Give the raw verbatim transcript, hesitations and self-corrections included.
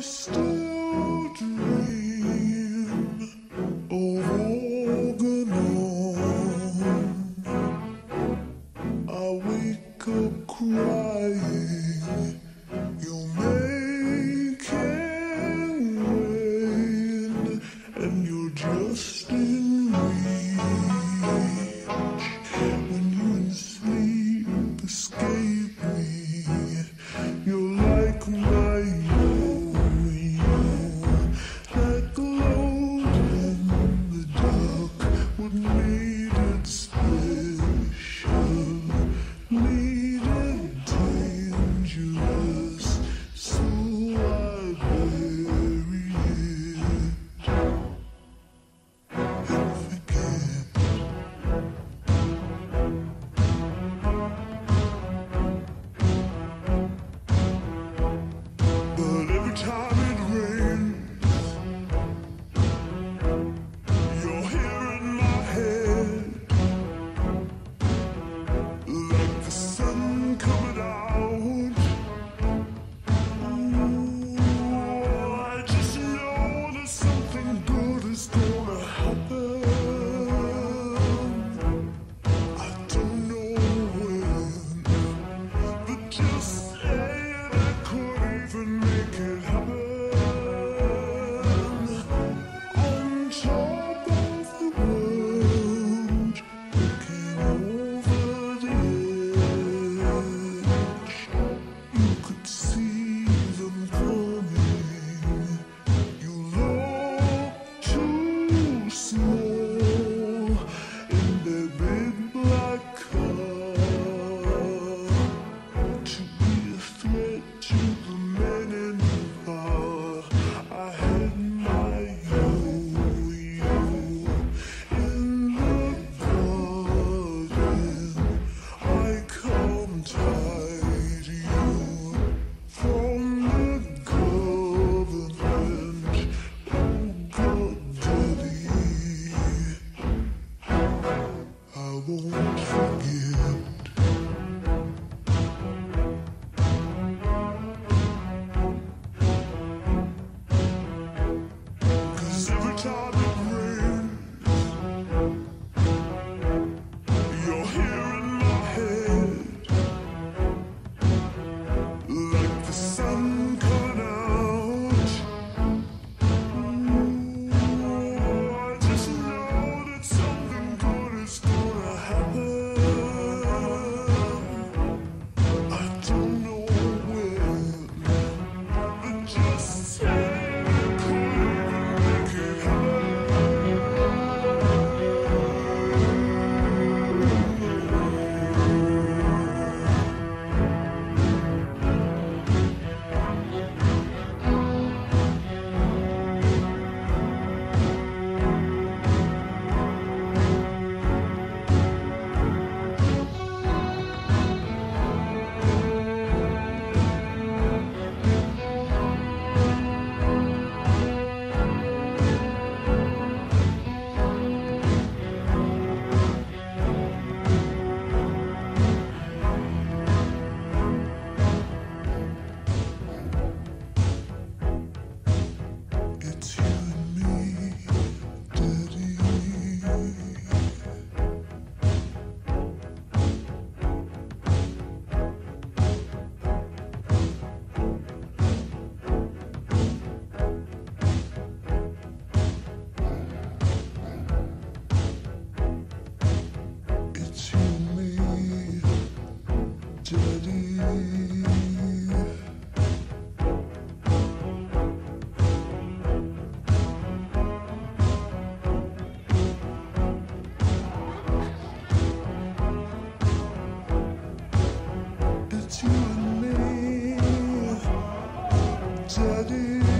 still dream of walking on. I wake up crying, you're making rain, and you're just in reach. When you in sleep escape me, you're like my yo-yo, like a load in the dark. What made it special, made it dangerous, so I bury it and forget. But every time it rains, you're here in my head, like the sun coming out. Ooh, I just know that something good is gonna happen. I don't know when, but just saying I could even make it happen. On top of the world, looking over the edge, you could see them coming. You look too small in their big black car to be a threat to the men in power. I had my yo-yo in the garden. I come tied you from the government. Oh God, Daddy, I won't forget. Cause every time it rains, you're here in my head, like the sun coming out. Ooh, I just know that something good is gonna happen. I don't know when, but just say I could even make it happen. It's you and me, Daddy. It's you and me, Daddy. It's you and me, Daddy.